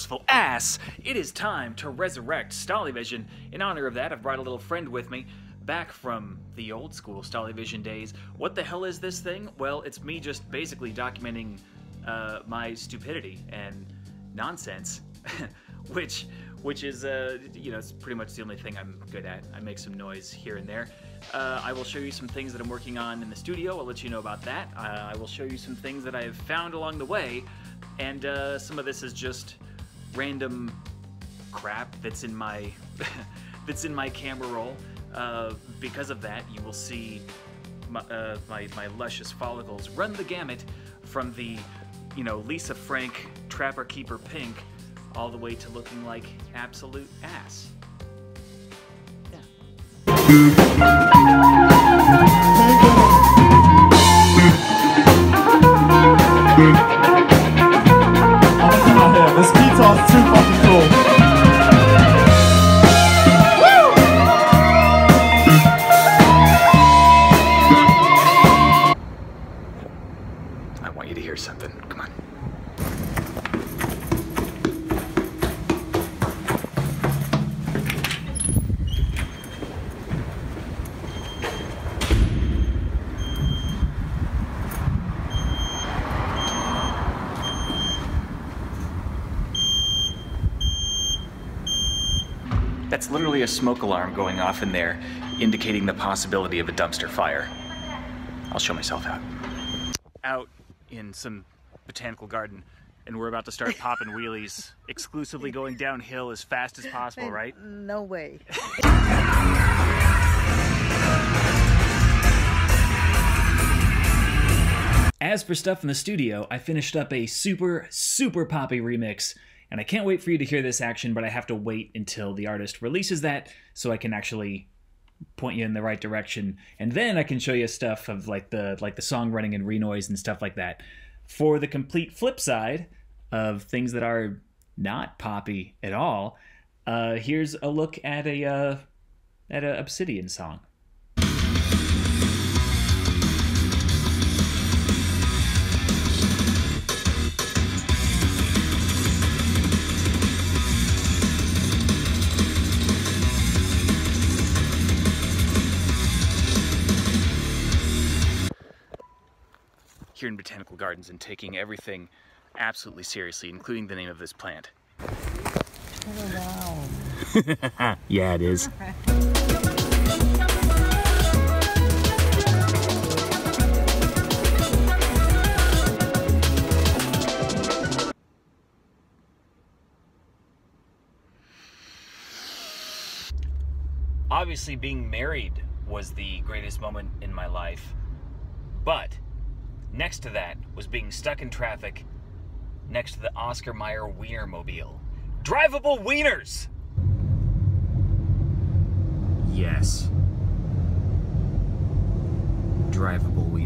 forceful ass, it is time to resurrect Stollyvision. In honor of that, I've brought a little friend with me, back from the old school Stollyvision days. What the hell is this thing? Well, it's me just basically documenting my stupidity and nonsense, which is, you know, it's pretty much the only thing I'm good at. I make some noise here and there. I will show you some things that I'm working on in the studio. I'll let you know about that. I will show you some things that I have found along the way, and some of this is just random crap that's in my that's in my camera roll. Because of that, you will see my luscious follicles run the gamut from the, you know, Lisa Frank Trapper Keeper Pink all the way to looking like absolute ass. This guitar's too fucking cool. I want you to hear something. Come on. That's literally a smoke alarm going off in there, indicating the possibility of a dumpster fire. I'll show myself out. Out in some botanical garden, and we're about to start popping wheelies, exclusively going downhill as fast as possible, right? No way. As for stuff in the studio, I finished up a super poppy remix, and I can't wait for you to hear this action, but I have to wait until the artist releases that so I can actually point you in the right direction, and then I can show you stuff of like the song running in renoise and stuff like that. For the complete flip side of things that are not poppy at all, here's a look at a Obsidian song. Here in Botanical Gardens and taking everything absolutely seriously, including the name of this plant. Oh, wow. Yeah, it is. Obviously, being married was the greatest moment in my life, but next to that was being stuck in traffic next to the Oscar Mayer Wienermobile. Drivable wieners! Yes. Drivable wieners.